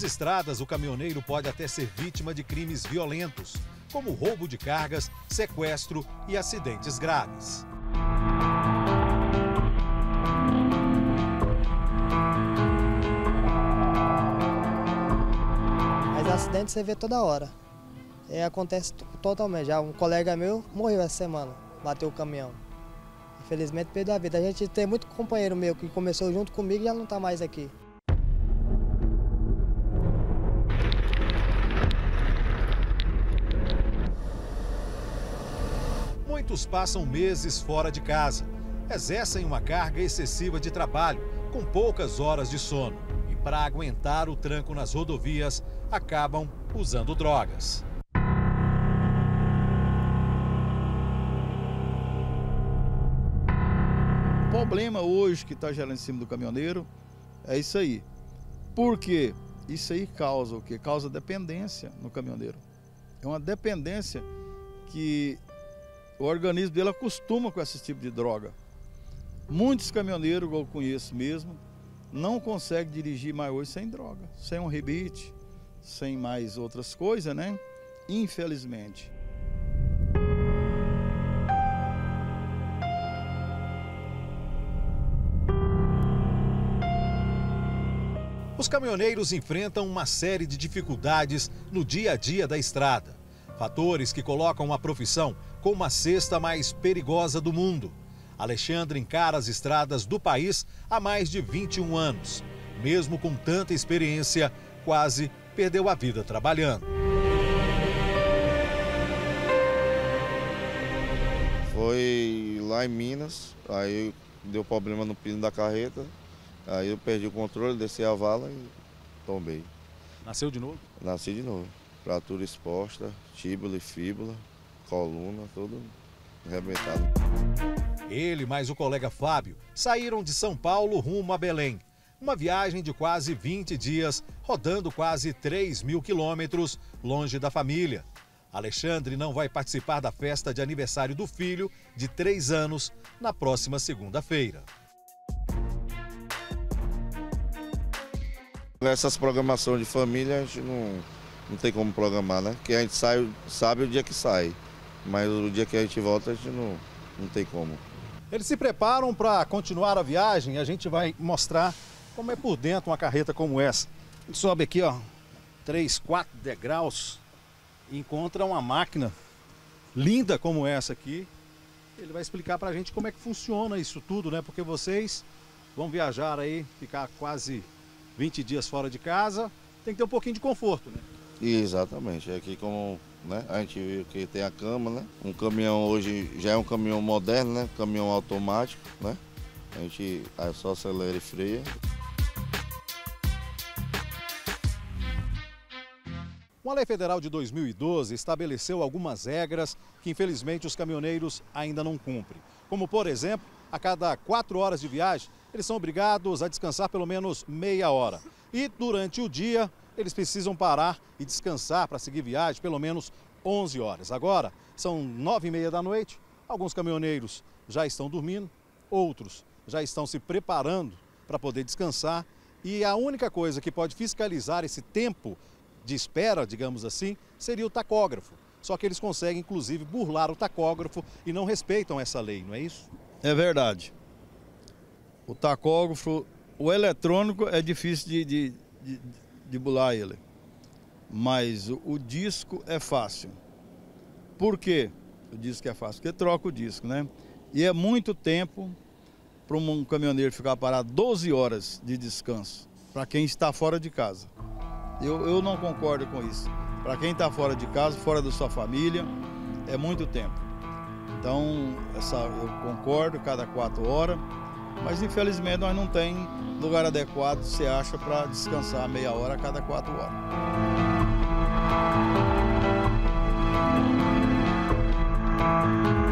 estradas, o caminhoneiro pode até ser vítima de crimes violentos, como roubo de cargas, sequestro e acidentes graves. Mas acidente você vê toda hora. Acontece totalmente. Já um colega meu morreu essa semana, bateu o caminhão. Infelizmente perdeu a vida. A gente tem muito companheiro meu que começou junto comigo e já não está mais aqui. Muitos passam meses fora de casa, exercem uma carga excessiva de trabalho, com poucas horas de sono. E para aguentar o tranco nas rodovias, acabam usando drogas. O problema hoje que está gerando em cima do caminhoneiro é isso aí. Por quê? Isso aí causa o quê? Causa dependência no caminhoneiro. É uma dependência que o organismo dele acostuma com esse tipo de droga. Muitos caminhoneiros, igual eu conheço mesmo, não conseguem dirigir mais hoje sem droga, sem um rebite, sem mais outras coisas, né? Infelizmente. Os caminhoneiros enfrentam uma série de dificuldades no dia a dia da estrada. Fatores que colocam a profissão como a sexta mais perigosa do mundo. Alexandre encara as estradas do país há mais de 21 anos. Mesmo com tanta experiência, quase perdeu a vida trabalhando. Foi lá em Minas, aí deu problema no pino da carreta, aí eu perdi o controle, desci a vala e tombei. Nasceu de novo? Nasci de novo. Fratura exposta, tíbula e fíbula, coluna, tudo arrebentado. Ele mais o colega Fábio saíram de São Paulo rumo a Belém. Uma viagem de quase 20 dias, rodando quase 3.000 quilômetros longe da família. Alexandre não vai participar da festa de aniversário do filho, de 3 anos, na próxima segunda-feira. Essas programações de família a gente não tem como programar, né? Porque a gente sabe o dia que sai, mas o dia que a gente volta a gente não tem como. Eles se preparam para continuar a viagem e a gente vai mostrar como é por dentro uma carreta como essa. A gente sobe aqui, ó, 3, 4 degraus e encontra uma máquina linda como essa aqui. Ele vai explicar para a gente como é que funciona isso tudo, né? Porque vocês vão viajar aí, ficar quase 20 dias fora de casa, tem que ter um pouquinho de conforto, né? Exatamente, aqui como, né, a gente viu que tem a cama, né? Um caminhão hoje já é um caminhão moderno, né? Caminhão automático, né? A gente só acelera e freia. Uma lei federal de 2012 estabeleceu algumas regras que, infelizmente, os caminhoneiros ainda não cumprem. Como, por exemplo, a cada 4 horas de viagem, eles são obrigados a descansar pelo menos meia hora. E, durante o dia, eles precisam parar e descansar para seguir viagem pelo menos 11 horas. Agora, são 9h30 da noite, alguns caminhoneiros já estão dormindo, outros já estão se preparando para poder descansar. E a única coisa que pode fiscalizar esse tempo de espera, digamos assim, seria o tacógrafo. Só que eles conseguem, inclusive, burlar o tacógrafo e não respeitam essa lei, não é isso? É verdade. O tacógrafo, o eletrônico é difícil de burlar ele, mas o disco é fácil. Por quê? O disco é fácil, porque troca o disco, né? E é muito tempo para um caminhoneiro ficar parado 12 horas de descanso, para quem está fora de casa. Eu não concordo com isso. Para quem está fora de casa, fora da sua família, é muito tempo. Então, eu concordo, cada 4 horas, mas infelizmente nós não temos lugar adequado, você acha, para descansar meia hora a cada 4 horas.